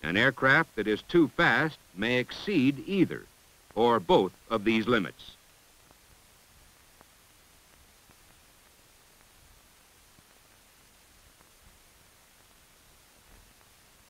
An aircraft that is too fast may exceed either or both of these limits.